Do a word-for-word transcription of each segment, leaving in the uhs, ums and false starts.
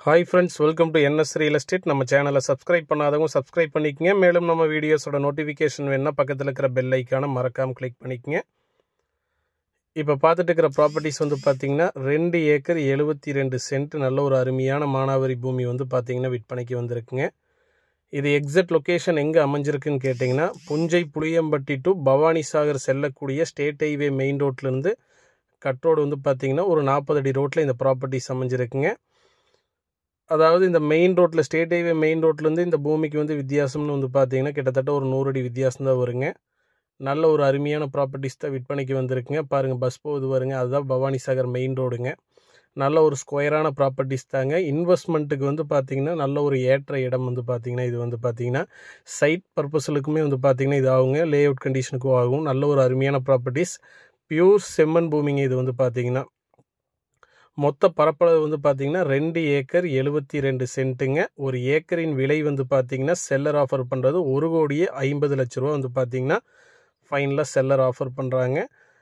Hi friends, welcome to N S Real Estate. நம்ம சேனலை subscribe பண்ணாதவங்க சப்ஸ்கிரைப் பண்ணிக்கங்க. மேலும் நம்ம வீடியோஸோட நோட்டிஃபிகேஷன் வேணும்னா பக்கத்தில் இருக்கிற பெல் ஐக்கானை மறக்காம கிளிக் பண்ணிக்கங்க. இப்போ பார்த்துட்டு இருக்கிற ப்ராப்பர்ட்டிஸ் வந்து பார்த்தீங்கன்னா ரெண்டு ஏக்கர் எழுபத்தி ரெண்டு சென்ட் நல்ல ஒரு அருமையான மானாவாரி பூமி வந்து பார்த்தீங்கன்னா விற்பனைக்கு வந்திருக்குங்க. இது எக்ஸாக்ட் லொக்கேஷன் எங்கே அமைஞ்சிருக்குன்னு கேட்டிங்கன்னா புஞ்சை புளியம்பட்டி டு பவானிசாகர் செல்லக்கூடிய ஸ்டேட் ஹைவே மெயின் ரோட்லேருந்து கட் ரோடு வந்து பார்த்தீங்கன்னா ஒரு நாற்பது அடி ரோட்டில் இந்த ப்ராப்பர்ட்டிஸ் அமைஞ்சிருக்குங்க. அதாவது இந்த மெயின் ரோட்டில் ஸ்டேட் ஹைவே மெயின் ரோட்லேருந்து இந்த பூமிக்கு வந்து வித்தியாசம்னு வந்து பார்த்தீங்கன்னா கிட்டத்தட்ட ஒரு நூறு அடி வித்தியாசம் தான் வருங்க. நல்ல ஒரு அருமையான ப்ராப்பர்ட்டிஸ் தான் விற்பனைக்கு வந்திருக்குங்க. பாருங்கள், பஸ் போகுது வருங்க, அதுதான் பவானிசாகர் மெயின் ரோடுங்க. நல்ல ஒரு ஸ்கொயரான ப்ராப்பர்ட்டிஸ் தாங்க. இன்வெஸ்ட்மெண்ட்டுக்கு வந்து பார்த்திங்கன்னா நல்ல ஒரு ஏற்ற இடம் வந்து பார்த்திங்கன்னா இது வந்து பார்த்திங்கன்னா சைட் பர்பஸுக்குமே வந்து பார்த்திங்கன்னா இது ஆகுங்க, லே அவுட் கண்டிஷனுக்கும் ஆகும். நல்ல ஒரு அருமையான ப்ராப்பர்ட்டிஸ், பியூர் செம்மண் பூமிங்க. இது வந்து பார்த்திங்கன்னா மொத்த பரப்பளவு வந்து பார்த்திங்கன்னா ரெண்டு ஏக்கர் எழுபத்தி ரெண்டு சென்ட்டுங்க. ஒரு ஏக்கரின் விலை வந்து பார்த்திங்கன்னா செல்லர் ஆஃபர் பண்ணுறது ஒரு கோடியே ஐம்பது லட்ச ரூபா வந்து பார்த்திங்கன்னா ஃபைனலாக செல்லர் ஆஃபர் பண்ணுறாங்க.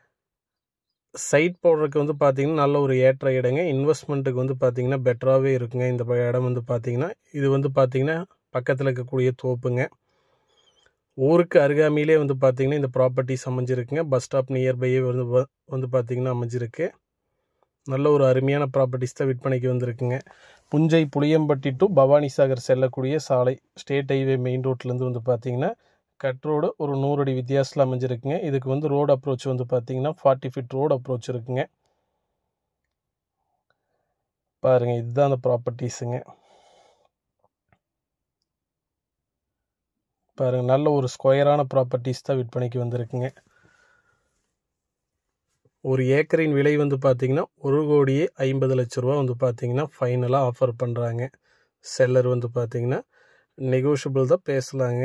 சைட் போடுறதுக்கு வந்து பார்த்திங்கன்னா நல்ல ஒரு ஏற்ற இடங்க. இன்வெஸ்ட்மெண்ட்டுக்கு வந்து பார்த்திங்கன்னா பெட்டராகவே இருக்குங்க. இந்த இடம் வந்து பார்த்திங்கன்னா இது வந்து பார்த்திங்கன்னா பக்கத்தில் இருக்கக்கூடிய தோப்புங்க. ஊருக்கு அருகாமையிலே வந்து பார்த்திங்கன்னா இந்த ப்ராப்பர்ட்டிஸ் அமைஞ்சிருக்குங்க. பஸ் ஸ்டாப் நியர்பையே வந்து வந்து பார்த்திங்கன்னா அமைஞ்சிருக்கு. நல்ல ஒரு அருமையான ப்ராப்பர்ட்டிஸ் தான் விற்பனைக்கு வந்திருக்குங்க. புஞ்சை புளியம்பட்டி டு பவானிசாகர் செல்லக்கூடிய சாலை ஸ்டேட் ஹைவே மெயின் ரோட்லேருந்து வந்து பார்த்திங்கன்னா கட் ரோடு ஒரு நூறு அடி வித்தியாசத்தில் அமைஞ்சிருக்குங்க. இதுக்கு வந்து ரோடு அப்ரோச் வந்து பார்த்திங்கன்னா ஃபார்ட்டி ஃபீட் ரோடு அப்ரோச் இருக்குங்க. பாருங்கள், இதுதான் அந்த ப்ராப்பர்ட்டிஸுங்க. பாருங்கள், நல்ல ஒரு ஸ்கொயரான ப்ராப்பர்ட்டிஸ் தான் விற்பனைக்கு வந்திருக்குங்க. ஒரு ஏக்கரின் விலை வந்து பார்த்திங்கன்னா ஒரு கோடியே ஐம்பது லட்ச ரூபா வந்து பார்த்திங்கன்னா ஃபைனலாக ஆஃபர் பண்ணுறாங்க. செல்லர் வந்து பார்த்திங்கன்னா நெகோஷியபிள் தான், பேசலாங்க.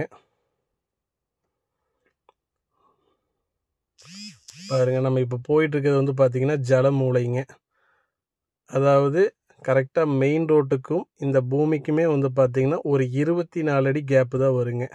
பாருங்கள், நம்ம இப்போ போயிட்டுருக்கிறது வந்து பார்த்திங்கன்னா ஜலமூலைங்க. அதாவது கரெக்டாக மெயின் ரோட்டுக்கும் இந்த பூமிக்குமே வந்து பார்த்திங்கன்னா ஒரு இருபத்தி நாலு அடி கேப்பு தான் வருங்க.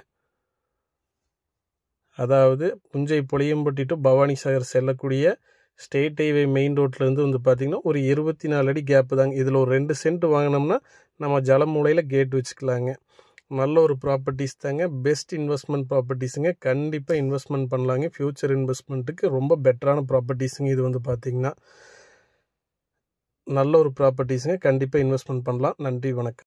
அதாவது புஞ்சை புளியம்பட்டி டு பவானிசாகர் செல்லக்கூடிய ஸ்டேட் ஹைவே மெயின் ரோட்லேருந்து வந்து பார்த்திங்கன்னா ஒரு இருபத்தி நாலு அடி கேப்பு தாங்க. இதில் ஒரு ரெண்டு சென்ட் வாங்கினோம்னா நம்ம ஜலமூலையில் கேட் வச்சுக்கலாங்க. நல்ல ஒரு ப்ராப்பர்ட்டிஸ் தாங்க. பெஸ்ட் இன்வெஸ்ட்மெண்ட் ப்ராப்பர்ட்டிஸுங்க. கண்டிப்பாக இன்வெஸ்ட்மெண்ட் பண்ணலாங்க. ஃப்யூச்சர் இன்வெஸ்ட்மெண்ட்டுக்கு ரொம்ப பெட்டரான ப்ராப்பர்ட்டிஸுங்க. இது வந்து பார்த்திங்கன்னா நல்ல ஒரு ப்ராப்பர்ட்டிஸுங்க. கண்டிப்பாக இன்வெஸ்ட்மெண்ட் பண்ணலாம். நன்றி, வணக்கம்.